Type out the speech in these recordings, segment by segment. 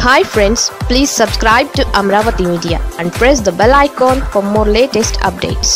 Hi friends, please subscribe to Amravati Media and press the bell icon for more latest updates.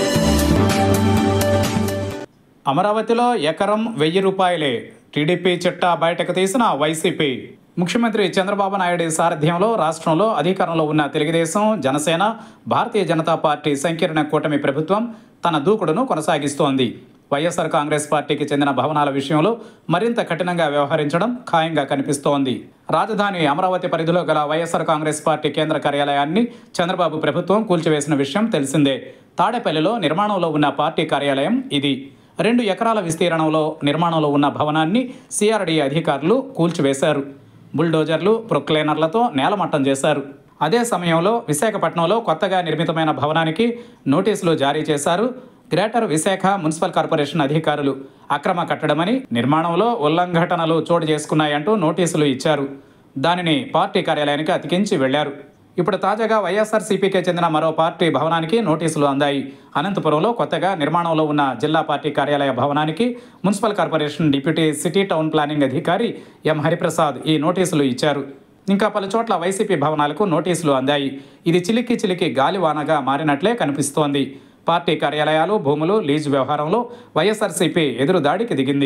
అమరావతిలో ఎకరం 1000 రూపాయలే. TDP చిట్టా బయటకు తీసిన వైసీపీ. ముఖ్యమంత్రి చంద్రబాబు నాయుడు సారథ్యంలో రాష్ట్రంలో అధికారంలో ఉన్న తెలుగుదేశం, జనసేన, భారతీయ జనతా పార్టీ సంకీర్ణ కూటమి ప్రభుత్వం తన దూకుడును కొనసాగిస్తోంది. వైఎస్ఆర్ కాంగ్రెస్ పార్టీకి చెందిన భవనాల విషయంలో మరింత కఠినంగా వ్యవహరించడం ఖాయంగా కనిపిస్తోంది. రాజధాని అమరావతి పరిధిలో గల వైఎస్ఆర్ కాంగ్రెస్ పార్టీ కేంద్ర కార్యాలయాన్ని చంద్రబాబు ప్రభుత్వం కూల్చివేసిన విషయం తెలిసిందే. తాడేపల్లిలో నిర్మాణంలో ఉన్న పార్టీ కార్యాలయం ఇది. 2 ఎకరాల విస్తీర్ణంలో నిర్మాణంలో ఉన్న భవనాన్ని సిఆర్డీ అధికారులు కూల్చివేశారు. బుల్డోజర్లు, ప్రొక్లైనర్లతో నేలమట్టం చేశారు. అదే సమయంలో విశాఖపట్నంలో కొత్తగా నిర్మితమైన భవనానికి నోటీసులు జారీ చేశారు. గ్రేటర్ విశాఖ మున్సిపల్ కార్పొరేషన్ అధికారులు అక్రమ కట్టడమని, నిర్మాణంలో ఉల్లంఘటనలు చోటు చేసుకున్నాయంటూ నోటీసులు ఇచ్చారు. దానిని పార్టీ కార్యాలయానికి అతికించి వెళ్లారు. ఇప్పుడు తాజాగా వైఎస్ఆర్సీపీకి చెందిన మరో పార్టీ భవనానికి నోటీసులు అందాయి. అనంతపురంలో కొత్తగా నిర్మాణంలో ఉన్న జిల్లా పార్టీ కార్యాలయ భవనానికి municipal corporation deputy city town planning అధికారి ఎం హరిప్రసాద్ ఈ నోటీసులు ఇచ్చారు. ఇంకా పలు చోట్ల వైసీపీ భవనాలకు నోటీసులు అందాయి. ఇది చిలికి గాలివానగా మారినట్లే కనిపిస్తోంది. పార్టీ కార్యాలయాలు, భూములు లీజు వ్యవహారంలో వైఎస్ఆర్సీపీ ఎదురుదాడికి దిగింది.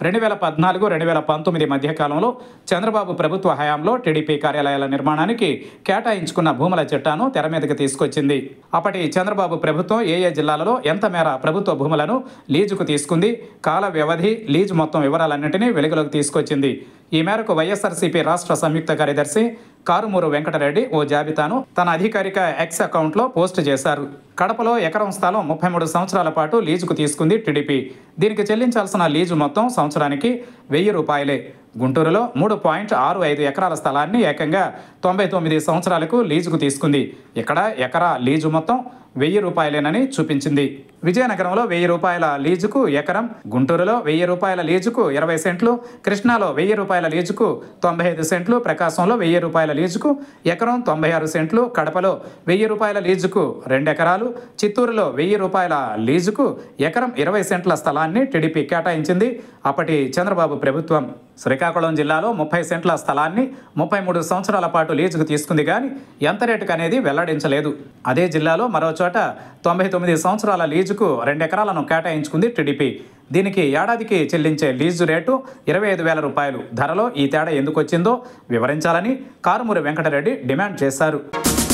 2014-2019 మధ్యకాలంలో చంద్రబాబు ప్రభుత్వ హయాంలో టీడీపీ కార్యాలయాల నిర్మాణానికి కేటాయించుకున్న భూముల చిట్టాను తెర మీదకి తీసుకొచ్చింది. అప్పటి చంద్రబాబు ప్రభుత్వం ఏ జిల్లాలలో ఎంత మేర ప్రభుత్వ భూములను లీజుకు తీసుకుంది, కాల వ్యవధి, లీజు మొత్తం వివరాలన్నింటినీ వెలుగులోకి తీసుకొచ్చింది. ఈ మేరకు వైఎస్ఆర్సీపీ రాష్ట్ర సంయుక్త కార్యదర్శి కారుమూరు వెంకటరెడ్డి ఓ జాబితాను తన అధికారిక ఎక్స్ అకౌంట్లో పోస్టు చేశారు. కడపలో ఎకరం స్థలం 33 సంవత్సరాల పాటు లీజుకు తీసుకుంది టీడీపీ. దీనికి చెల్లించాల్సిన లీజు మొత్తం సంవత్సరానికి 1000 రూపాయలే. గుంటూరులో 3.65 ఎకరాల స్థలాన్ని ఏకంగా 99 సంవత్సరాలకు లీజుకు తీసుకుంది. ఇక్కడ ఎకరా లీజు మొత్తం 1000 రూపాయలేనని చూపించింది. విజయనగరంలో 1000 రూపాయల లీజుకు ఎకరం, గుంటూరులో 1000 రూపాయల లీజుకు 20 సెంట్లు, కృష్ణాలో 1000 రూపాయల లీజుకు 95 సెంట్లు, ప్రకాశంలో 1000 రూపాయల లీజుకు ఎకరం 96 సెంట్లు, కడపలో 1000 రూపాయల లీజుకు 2 ఎకరాలు, చిత్తూరులో 1000 రూపాయల లీజుకు ఎకరం 20 సెంట్ల స్థలాన్ని టీడీపీ కేటాయించింది అప్పటి చంద్రబాబు ప్రభుత్వం. శ్రీకాకుళం జిల్లాలో 30 సెంట్ల స్థలాన్ని 33 సంవత్సరాల పాటు లీజుకు తీసుకుంది కానీ ఎంత రేటుకు అనేది వెల్లడించలేదు. అదే జిల్లాలో మరో చోట 99 సంవత్సరాల లీజుకు 2 ఎకరాలను కేటాయించుకుంది టీడీపీ. దీనికి ఏడాదికి చెల్లించే లీజు రేటు 25,000 రూపాయలు. ధరలో ఈ తేడా ఎందుకు వచ్చిందో వివరించాలని కారుమూరి వెంకటరెడ్డి డిమాండ్ చేశారు.